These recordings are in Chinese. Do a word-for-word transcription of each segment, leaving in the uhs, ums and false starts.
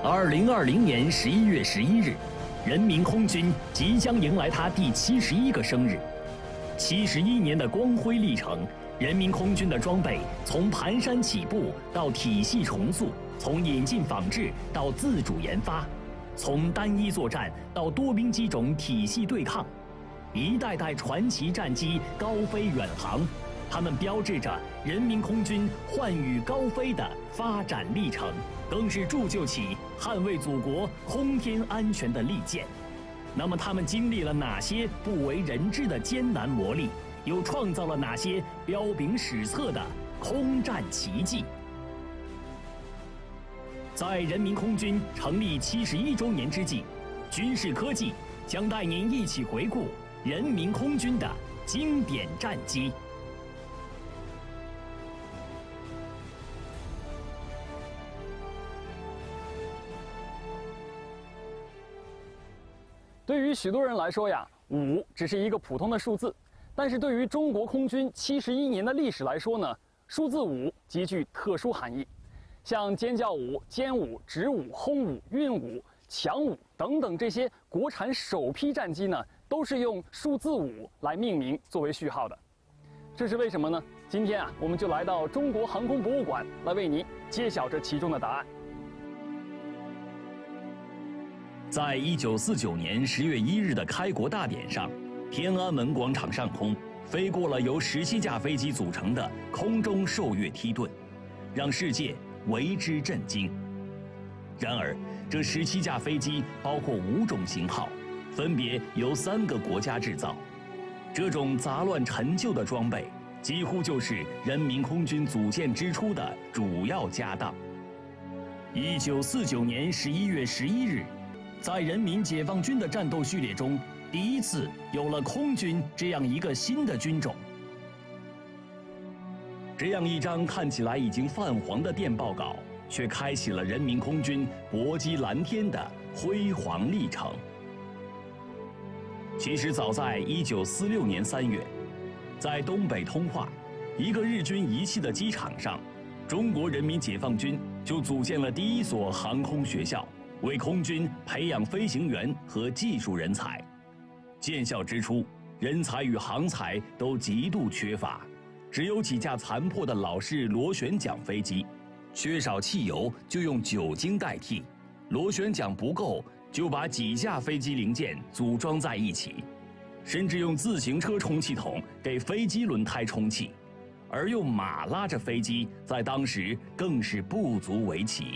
二零二零年十一月十一日，人民空军即将迎来它第七十一个生日。七十一年的光辉历程，人民空军的装备从蹒跚起步到体系重塑，从引进仿制到自主研发，从单一作战到多兵机种体系对抗，一代代传奇战机高飞远航，它们标志着人民空军焕羽高飞的发展历程，更是铸就起捍卫祖国空天安全的利剑。那么，他们经历了哪些不为人知的艰难磨砺，又创造了哪些彪炳史册的空战奇迹？在人民空军成立七十一周年之际，军事科技将带您一起回顾人民空军的经典战机。 对于许多人来说呀，五只是一个普通的数字，但是对于中国空军七十一年的历史来说呢，数字五极具特殊含义。像尖叫五、歼五、直五、轰五、运五、强五等等这些国产首批战机呢，都是用数字五来命名作为序号的。这是为什么呢？今天啊，我们就来到中国航空博物馆来为您揭晓这其中的答案。 在一九四九年十月一日的开国大典上，天安门广场上空飞过了由十七架飞机组成的空中受阅梯队，让世界为之震惊。然而，这十七架飞机包括五种型号，分别由三个国家制造。这种杂乱陈旧的装备，几乎就是人民空军组建之初的主要家当。一九四九年十一月十一日。在人民解放军的战斗序列中，第一次有了空军这样一个新的军种。这样一张看起来已经泛黄的电报稿，却开启了人民空军搏击蓝天的辉煌历程。其实早在一九四六年三月，在东北通化一个日军遗弃的机场上，中国人民解放军就组建了第一所航空学校，为空军培养飞行员和技术人才。建校之初，人才与航材都极度缺乏，只有几架残破的老式螺旋桨飞机，缺少汽油就用酒精代替，螺旋桨不够就把几架飞机零件组装在一起，甚至用自行车充气筒给飞机轮胎充气，而用马拉着飞机，在当时更是不足为奇。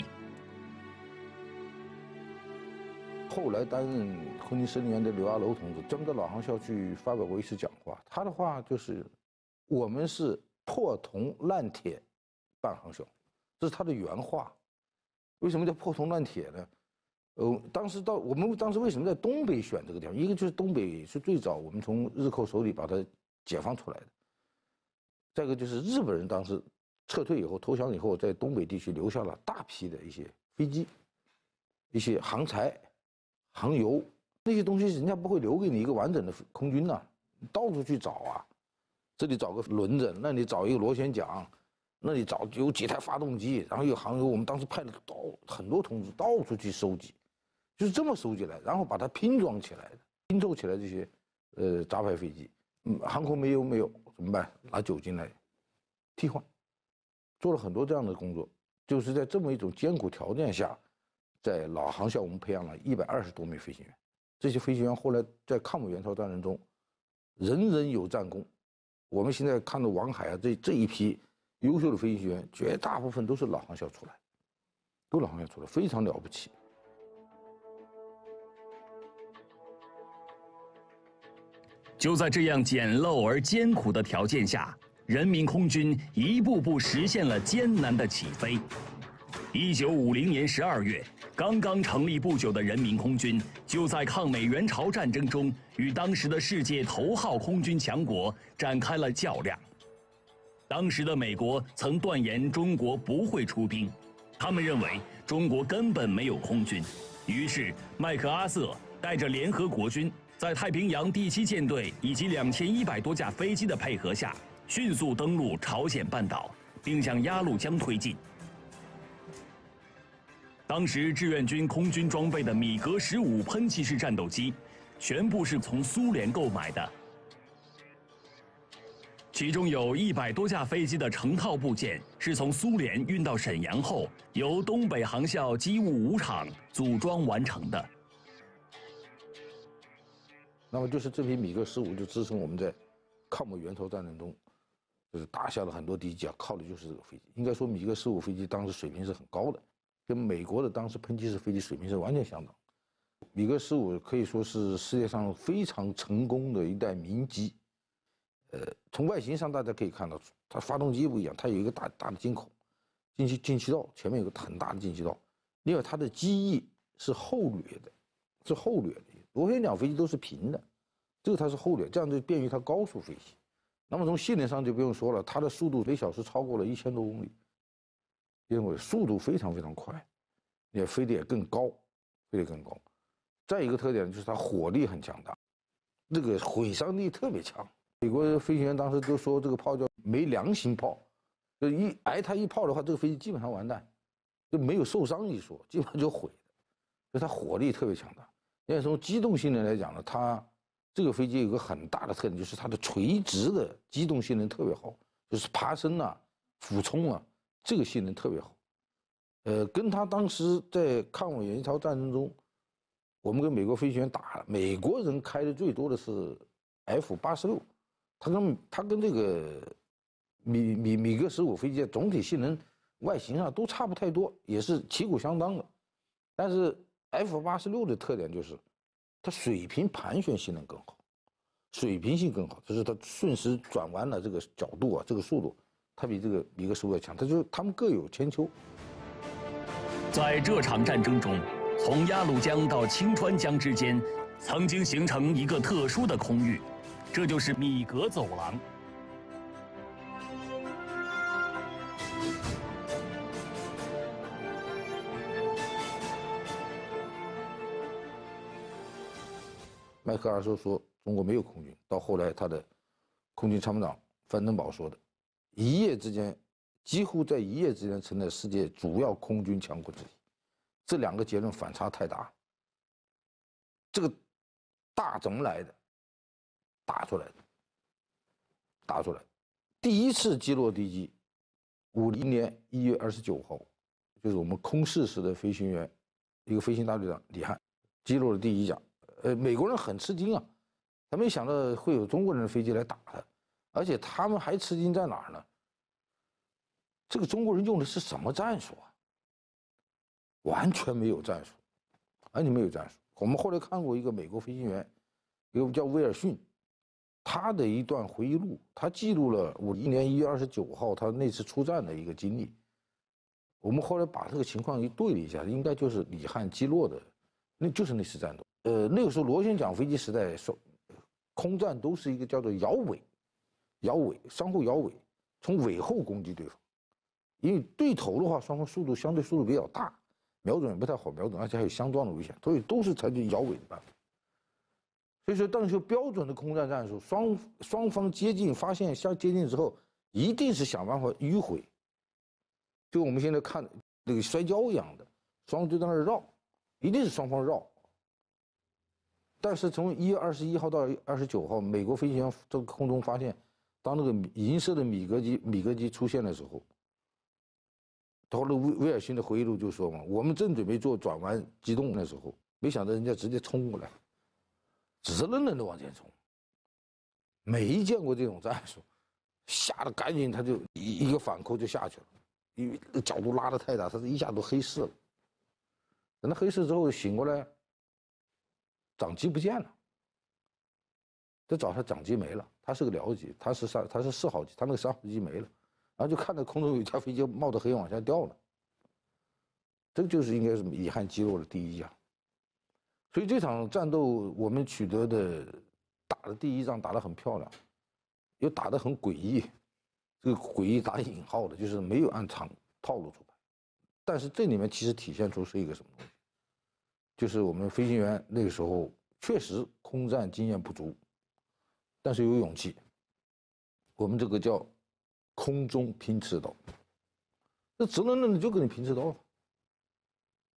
后来担任空军司令员的刘亚楼同志专门到老航校去发表过一次讲话，他的话就是我们是破铜烂铁办航校，这是他的原话。为什么叫破铜烂铁呢？呃，当时到我们当时为什么在东北选这个地方？一个就是东北是最早我们从日寇手里把它解放出来的，再一个就是日本人当时撤退以后投降以后，在东北地区留下了大批的一些飞机、一些航材、航油，那些东西人家不会留给你一个完整的空军呐、啊，你到处去找啊，这里找个轮子，那里找一个螺旋桨，那里找有几台发动机，然后有航油。我们当时派了到很多同志到处去收集，就是这么收集来，然后把它拼装起来的，拼凑起来这些呃杂牌飞机，嗯，航空煤油没有怎么办？拿酒精来替换，做了很多这样的工作，就是在这么一种艰苦条件下。在老航校，我们培养了一百二十多名飞行员，这些飞行员后来在抗美援朝战争中，人人有战功。我们现在看到王海啊，这这一批优秀的飞行员，绝大部分都是老航校出来，都老航校出来，非常了不起。 就在这样简陋而艰苦的条件下，人民空军一步步实现了艰难的起飞。一九五零年十二月，刚刚成立不久的人民空军，就在抗美援朝战争中与当时的世界头号空军强国展开了较量。当时的美国曾断言中国不会出兵，他们认为中国根本没有空军。于是，麦克阿瑟带着联合国军，在太平洋第七舰队以及两千一百多架飞机的配合下，迅速登陆朝鲜半岛，并向鸭绿江推进。 当时志愿军空军装备的米格十五喷气式战斗机，全部是从苏联购买的。其中有一百多架飞机的成套部件是从苏联运到沈阳后，由东北航校机务五厂组装完成的。 那么就是这批米格十五就支撑我们在抗美援朝战争中，就是打下了很多敌机啊，靠的就是这个飞机。应该说，米格十五飞机当时水平是很高的，跟美国的当时喷气式飞机水平是完全相当。米格十五可以说是世界上非常成功的一代民机。呃，从外形上大家可以看到，它发动机不一样，它有一个大大的进口，进气进气道前面有个很大的进气道。另外，它的机翼是后掠的，是后掠的。螺旋桨飞机都是平的，这个它是后掠，这样就便于它高速飞行。那么从性能上就不用说了，它的速度每小时超过了一千多公里，因为速度非常非常快，也飞得也更高，飞得更高。再一个特点就是它火力很强大，这个毁伤力特别强。美国飞行员当时都说这个炮叫没良心炮，就一挨它一炮的话，这个飞机基本上完蛋，就没有受伤一说，基本上就毁了。所以它火力特别强大。因为从机动性能来讲呢，它这个飞机有个很大的特点，就是它的垂直的机动性能特别好，就是爬升啊、俯冲啊，这个性能特别好。呃，跟它当时在抗美援朝战争中，我们跟美国飞行员打，美国人开的最多的是 F 八十六。它跟它跟这个米米米格十五飞机总体性能、外形上都差不太多，也是旗鼓相当的。但是 F 八十六的特点就是它水平盘旋性能更好，水平性更好，就是它瞬时转弯的这个角度啊，这个速度，它比这个米格十五要强。它就它们各有千秋。 在这场战争中，从鸭绿江到清川江之间，曾经形成一个特殊的空域。这就是米格走廊。 麦克阿瑟说中国没有空军，到后来他的空军参谋长范登堡说的，一夜之间，几乎在一夜之间成了世界主要空军强国之一。这两个结论反差太大。这个大怎么来的？打出来的。打出来，第一次击落敌机，五零年一月二十九号，就是我们空试时的飞行员，一个飞行大队长李汉击落了第一架。呃，美国人很吃惊啊，他没想到会有中国人的飞机来打他，而且他们还吃惊在哪儿呢？这个中国人用的是什么战术啊？完全没有战术，完全没有战术。我们后来看过一个美国飞行员，一个叫威尔逊。他的一段回忆录，他记录了五一年一月二十九号他那次出战的一个经历。我们后来把这个情况一对了一下，应该就是李汉击落的，那就是那次战斗。呃，那个时候螺旋桨飞机时代，说空战都是一个叫做摇尾，摇尾相互摇尾，从尾后攻击对方。因为对头的话，双方速度相对速度比较大，瞄准也不太好瞄准，而且还有相撞的危险，所以都是采取摇尾的办法。所以说，但是标准的空战战术，双双方接近，发现相接近之后，一定是想办法迂回，就我们现在看那个摔跤一样的，双方就在那儿绕，一定是双方绕。但是从一月二十一号到二十九号，美国飞行员在空中发现，当那个银色的米格机米格机出现的时候，后来威威尔逊的回忆录就说嘛，我们正准备做转弯机动的时候，没想到人家直接冲过来。直愣愣的往前冲，没见过这种战术，吓得赶紧他就一一个反扣就下去了，因为那角度拉得太大，他是一下都黑视了。等他黑视之后醒过来，掌机不见了，这找他掌机没了，他是个僚机，他是三他是四号机，他那个三号机没了，然后就看到空中有一架飞机冒着黑往下掉了，这个就是应该是李汉击落的第一架。所以这场战斗我们取得的打的第一仗打得很漂亮，又打得很诡异，这个诡异打引号的，就是没有按常套路出牌。但是这里面其实体现出是一个什么东西？就是我们飞行员那个时候确实空战经验不足，但是有勇气。我们这个叫空中拼刺刀，那直愣愣的就跟你拼刺刀了。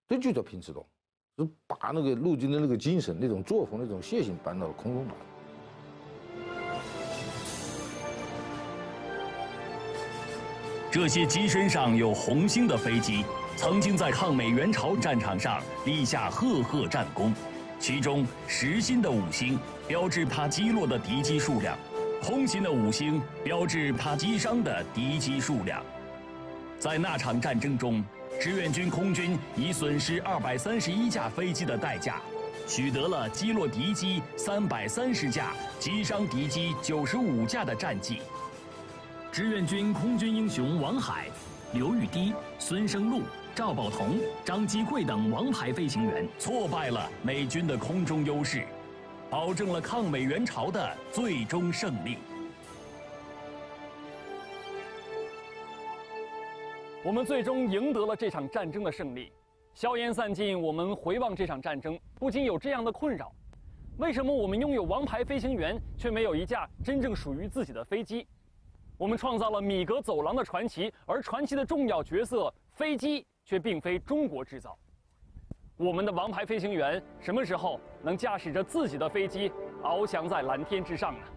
这就叫拼刺刀，就把那个陆军的那个精神、那种作风、那种血性搬到空中来。 这些机身上有红星的飞机，曾经在抗美援朝战场上立下赫赫战功。其中，实心的五星标志它击落的敌机数量，空心的五星标志它击伤的敌机数量。在那场战争中，志愿军空军以损失二百三十一架飞机的代价，取得了击落敌机三百三十架、击伤敌机九十五架的战绩。志愿军空军英雄王海、刘玉滴、孙生禄、赵宝同、张基贵等王牌飞行员挫败了美军的空中优势，保证了抗美援朝的最终胜利。 我们最终赢得了这场战争的胜利。硝烟散尽，我们回望这场战争，不禁有这样的困扰：为什么我们拥有王牌飞行员，却没有一架真正属于自己的飞机？我们创造了米格走廊的传奇，而传奇的重要角色飞机却并非中国制造。我们的王牌飞行员什么时候能驾驶着自己的飞机翱翔在蓝天之上呢？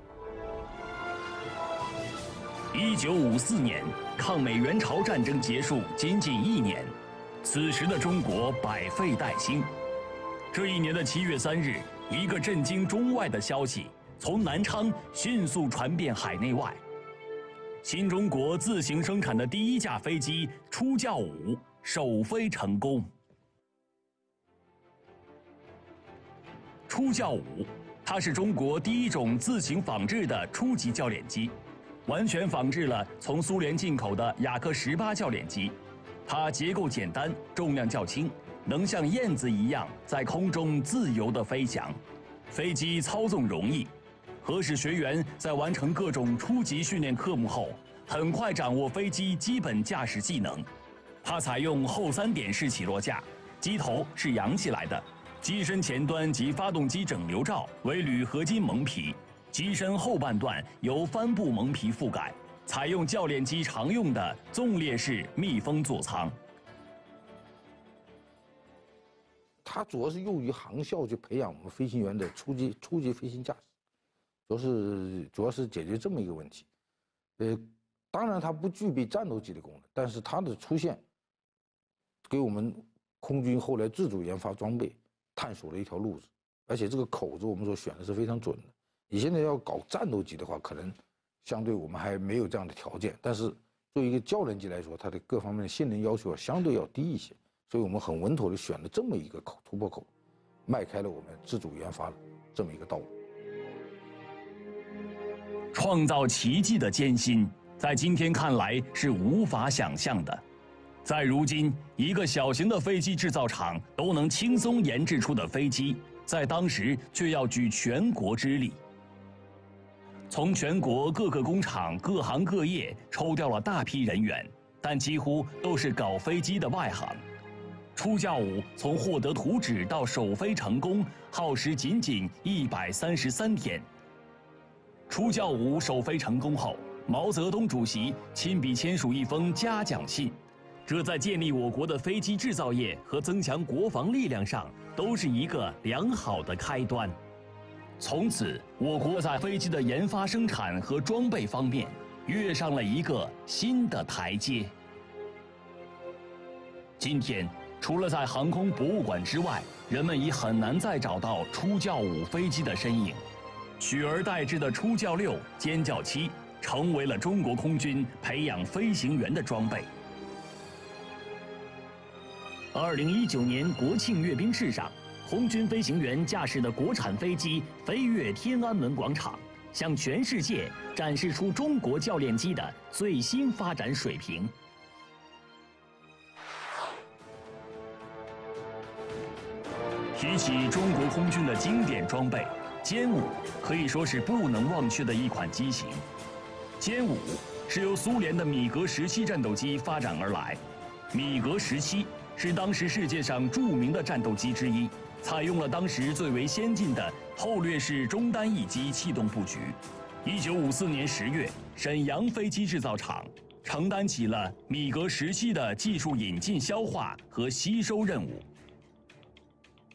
一九五四年，抗美援朝战争结束仅仅一年，此时的中国百废待兴。这一年的七月三日，一个震惊中外的消息从南昌迅速传遍海内外。新中国自行生产的第一架飞机初教五首飞成功。初教五，它是中国第一种自行仿制的初级教练机，完全仿制了从苏联进口的雅克十八教练机。它结构简单，重量较轻，能像燕子一样在空中自由地飞翔。飞机操纵容易。核使学员在完成各种初级训练科目后，很快掌握飞机基本驾驶技能。它采用后三点式起落架，机头是扬起来的，机身前端及发动机整流罩为铝合金蒙皮，机身后半段由帆布蒙皮覆盖，采用教练机常用的纵列式密封座舱。 它主要是用于航校去培养我们飞行员的初级初级飞行驾驶。主要是主要是解决这么一个问题，呃，当然它不具备战斗机的功能，但是它的出现，给我们空军后来自主研发装备探索了一条路子，而且这个口子我们说选的是非常准的。你现在要搞战斗机的话，可能相对我们还没有这样的条件，但是作为一个教练机来说，它的各方面的性能要求相对要低一些，所以我们很稳妥的选了这么一个口突破口，迈开了我们自主研发的这么一个道路。 创造奇迹的艰辛，在今天看来是无法想象的。在如今，一个小型的飞机制造厂都能轻松研制出的飞机，在当时却要举全国之力。从全国各个工厂、各行各业抽调了大批人员，但几乎都是搞飞机的外行。初教五从获得图纸到首飞成功，耗时仅仅一百三十三天。初教五首飞成功后，毛泽东主席亲笔签署一封嘉奖信，这在建立我国的飞机制造业和增强国防力量上都是一个良好的开端。从此，我国在飞机的研发、生产和装备方面跃上了一个新的台阶。今天，除了在航空博物馆之外，人们已很难再找到初教五飞机的身影。取而代之的初教六、歼教七成为了中国空军培养飞行员的装备。二零一九年国庆阅兵式上，空军飞行员驾驶的国产飞机飞越天安门广场，向全世界展示出中国教练机的最新发展水平。提起中国空军的经典装备，歼五可以说是不能忘却的一款机型。歼五是由苏联的米格十七战斗机发展而来，米格十七是当时世界上著名的战斗机之一，采用了当时最为先进的后掠式中单翼机气动布局。一九五四年十月，沈阳飞机制造厂承担起了米格十七的技术引进、消化和吸收任务，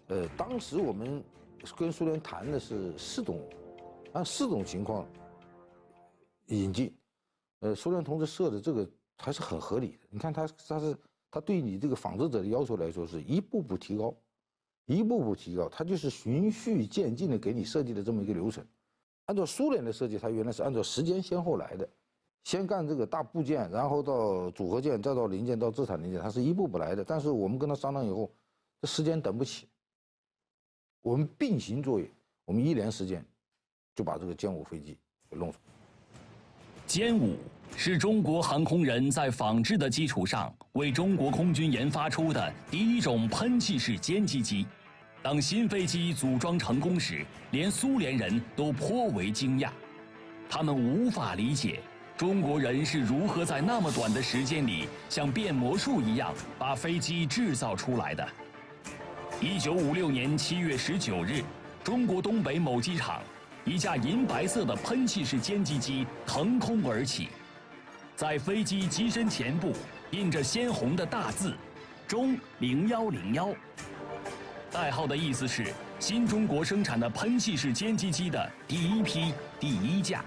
呃，当时我们跟苏联谈的是四种，按四种情况引进。呃，苏联同志设的这个还是很合理的。你看他他是他对你这个仿制者的要求来说是一步步提高，一步步提高，他就是循序渐进的给你设计的这么一个流程。按照苏联的设计，它原来是按照时间先后来的。先干这个大部件，然后到组合件，再到零件，到自产零件，它是一步步来的。但是我们跟他商量以后，这时间等不起，我们并行作业，我们一年时间就把这个歼五飞机给弄出来。 歼五是中国航空人在仿制的基础上为中国空军研发出的第一种喷气式歼击机。当新飞机组装成功时，连苏联人都颇为惊讶，他们无法理解。中国人是如何在那么短的时间里，像变魔术一样把飞机制造出来的？一九五六年七月十九日，中国东北某机场，一架银白色的喷气式歼击机腾空而起，在飞机机身前部印着鲜红的大字“中零幺零幺”，代号的意思是新中国生产的喷气式歼击机的第一批第一架。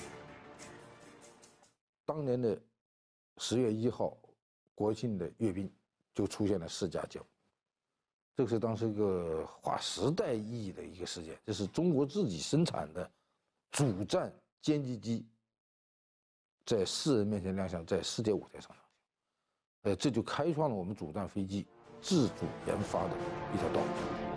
当年的十月一号，国庆的阅兵就出现了四架歼五，这个是当时一个划时代意义的一个事件。这是中国自己生产的主战歼击机，在世人面前亮相，在世界舞台上亮相。呃，这就开创了我们主战飞机自主研发的一条道路。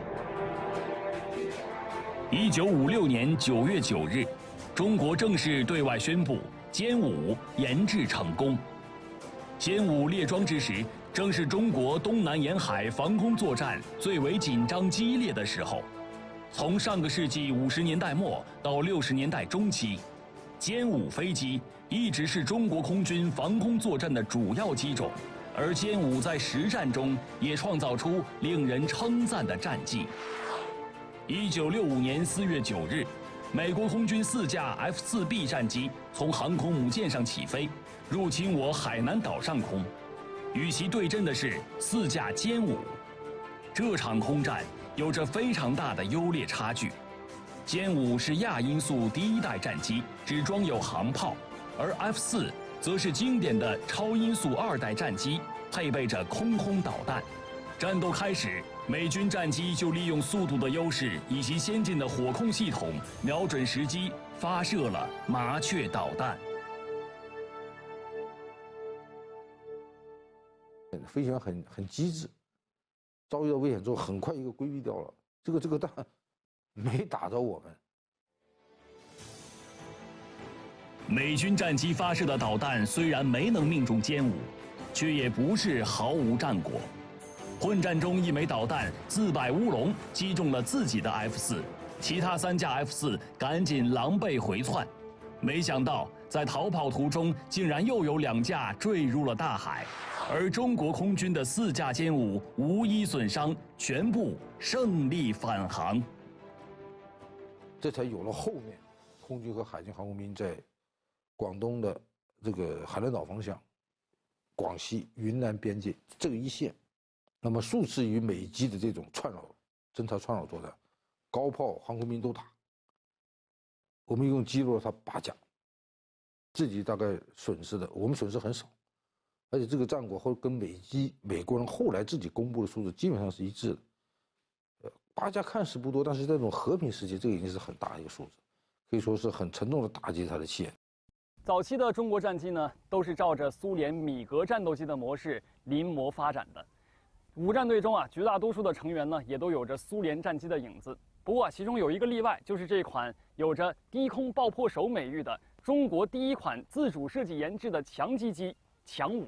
一九五六年九月九日，中国正式对外宣布。歼五研制成功。歼五列装之时，正是中国东南沿海防空作战最为紧张激烈的时候。从上个世纪五十年代末到六十年代中期，歼五飞机一直是中国空军防空作战的主要机种，而歼五在实战中也创造出令人称赞的战绩。一九六五年四月九日。美国空军四架 F 四 B 战机从航空母舰上起飞，入侵我海南岛上空，与其对阵的是四架歼五。这场空战有着非常大的优劣差距。歼五是亚音速第一代战机，只装有航炮，而 F 四 则是经典的超音速二代战机，配备着空空导弹。战斗开始，美军战机就利用速度的优势以及先进的火控系统，瞄准时机发射了麻雀导弹。 飞行员很很机智，遭遇到危险之后，很快一个规避掉了，这个这个弹没打着我们。 美军战机发射的导弹虽然没能命中歼五，却也不是毫无战果。混战中，一枚导弹自摆乌龙，击中了自己的 F 四，其他三架 F 四赶紧狼狈回窜。没想到，在逃跑途中，竟然又有两架坠入了大海，而中国空军的四架歼五无一损伤，全部胜利返航。 这才有了后面空军和海军航空兵在广东的这个海南岛方向、广西、云南边界这个一线。那么数次与美机的这种串扰、侦察串扰作战，高炮、航空兵都打，我们一共击落了他八架，自己大概损失的，我们损失很少，而且这个战果后跟美机美国人后来自己公布的数字基本上是一致的。呃，八架看似不多，但是在这种和平时期，这个已经是很大的一个数字，可以说是很沉重的打击他的气焰。 早期的中国战机呢，都是照着苏联米格战斗机的模式临摹发展的。五战队中啊，绝大多数的成员呢，也都有着苏联战机的影子。不过啊，其中有一个例外，就是这款有着“低空爆破手”美誉的中国第一款自主设计研制的强击机“强五”。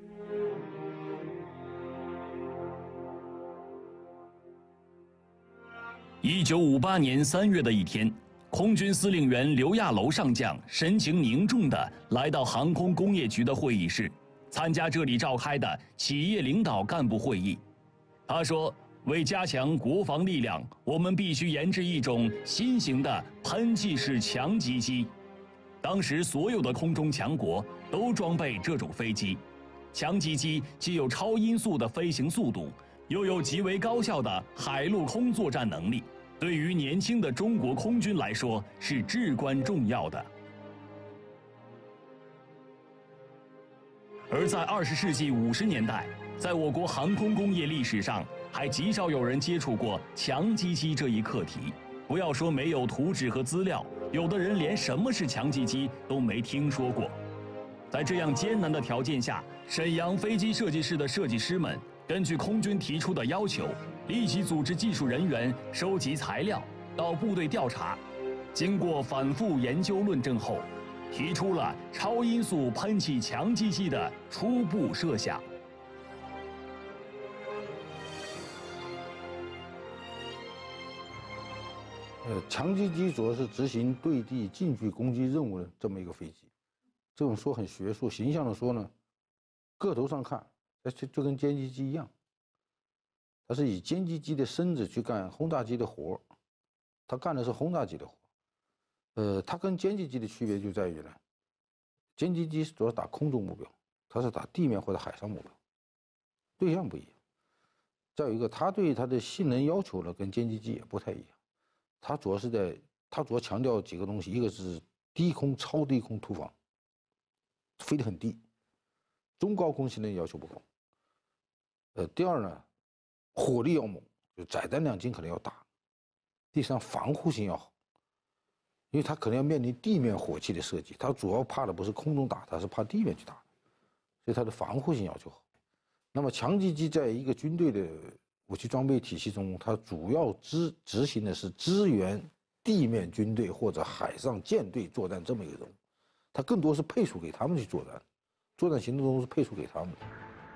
一九五八年三月的一天，空军司令员刘亚楼上将神情凝重地来到航空工业局的会议室。参加这里召开的企业领导干部会议，他说：“为加强国防力量，我们必须研制一种新型的喷气式强击机。”当时所有的空中强国都装备这种飞机。强击机既有超音速的飞行速度， 又有极为高效的海陆空作战能力，对于年轻的中国空军来说是至关重要的。而在二十世纪五十年代，在我国航空工业历史上，还极少有人接触过强击机这一课题。不要说没有图纸和资料，有的人连什么是强击机都没听说过。在这样艰难的条件下，沈阳飞机设计室的设计师们根据空军提出的要求，立即组织技术人员收集材料，到部队调查。经过反复研究论证后，提出了超音速喷气强击机的初步设想。 呃，强击机主要是执行对地近距攻击任务的这么一个飞机。这种说很学术，形象的说呢，个头上看，哎，就就跟歼击机一样。它是以歼击机的身子去干轰炸机的活，它干的是轰炸机的活。呃，它跟歼击机的区别就在于呢，歼击机主要打空中目标，它是打地面或者海上目标，对象不一样。再有一个，它对它的性能要求呢，跟歼击机也不太一样。它主要是在，它主要强调几个东西，一个是低空、超低空突防，飞得很低，中高空性能要求不高。呃，第二呢，火力要猛，就载弹量尽可能要大。第三，防护性要好。因为它可能要面临地面火器的射击，它主要怕的不是空中打，它是怕地面去打，所以它的防护性要求好。那么强击机在一个军队的武器装备体系中，它主要执执行的是支援地面军队或者海上舰队作战这么一个任务，它更多是配属给他们去作战，作战行动中是配属给他们的。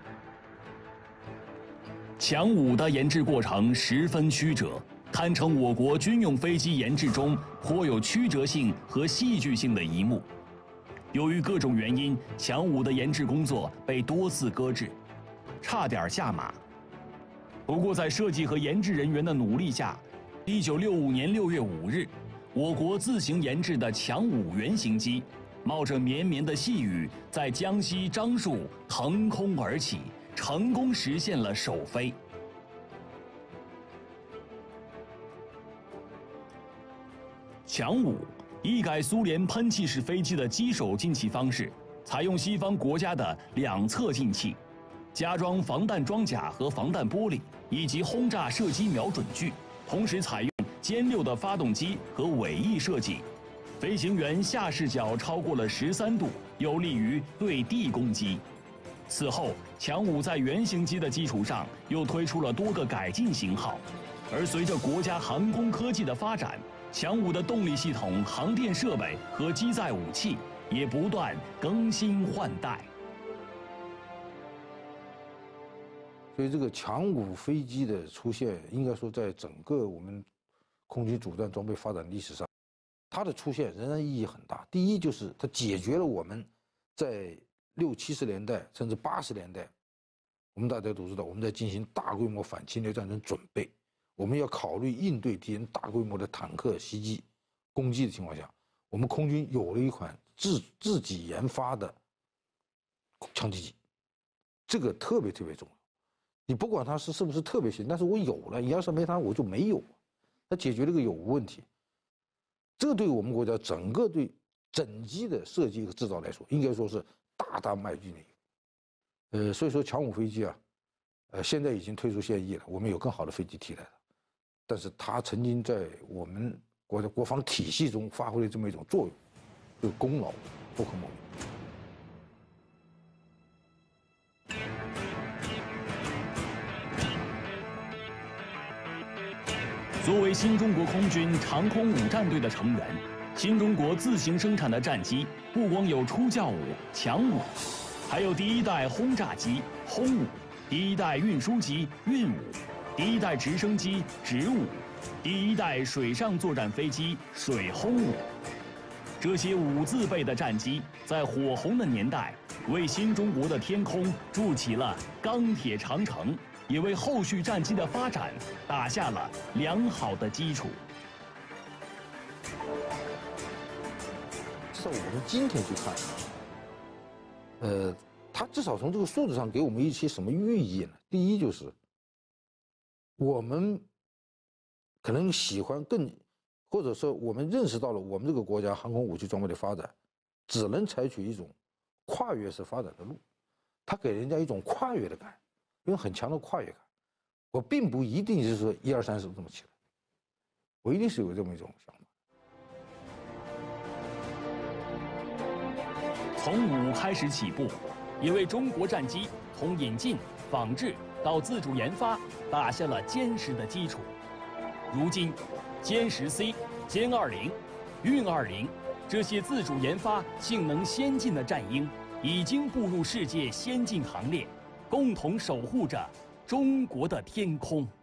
强五的研制过程十分曲折，堪称我国军用飞机研制中颇有曲折性和戏剧性的一幕。由于各种原因，强五的研制工作被多次搁置，差点下马。不过，在设计和研制人员的努力下，一九六五年六月五日，我国自行研制的强五原型机，冒着绵绵的细雨，在江西樟树腾空而起，成功实现了首飞。强五一改苏联喷气式飞机的机手进气方式，采用西方国家的两侧进气，加装防弹装甲和防弹玻璃，以及轰炸射击瞄准具，同时采用歼六的发动机和尾翼设计，飞行员下视角超过了十三度，有利于对地攻击。此后，强五在原型机的基础上又推出了多个改进型号，而随着国家航空科技的发展，强五的动力系统、航电设备和机载武器也不断更新换代。 所以，这个强五飞机的出现，应该说在整个我们空军主战装备发展历史上，它的出现仍然意义很大。第一，就是它解决了我们在六七十年代甚至八十年代，我们大家都知道，我们在进行大规模反侵略战争准备。我们要考虑应对敌人大规模的坦克袭击、攻击的情况下，我们空军有了一款自自己研发的强击机，这个特别特别重要。你不管它是是不是特别新，但是我有了，你要是没它，我就没有。它解决了个有无问题，这对我们国家整个对整机的设计和制造来说，应该说是大大迈进了一步。呃，所以说强五飞机啊，呃，现在已经退出现役了，我们有更好的飞机替代它。但是它曾经在我们国家国防体系中发挥了这么一种作用，这个功劳不可磨灭。 作为新中国空军长空五战队的成员，新中国自行生产的战机不光有初教五、强五，还有第一代轰炸机轰五，第一代运输机运五，第一代直升机直五，第一代水上作战飞机水轰五。这些五字辈的战机，在火红的年代，为新中国的天空筑起了钢铁长城，也为后续战机的发展打下了良好的基础。 在我们今天去看，呃，它至少从这个数字上给我们一些什么寓意呢？第一就是， 我们可能喜欢更，或者说我们认识到了我们这个国家航空武器装备的发展，只能采取一种跨越式发展的路，它给人家一种跨越的感，一种很强的跨越感。我并不一定是说一二三四这么起来，我一定是有这么一种想法。 从五开始起步，也为中国战机从引进、仿制到自主研发打下了坚实的基础。如今，歼十 C、歼二零、运二零这些自主研发、性能先进的战鹰，已经步入世界先进行列，共同守护着中国的天空。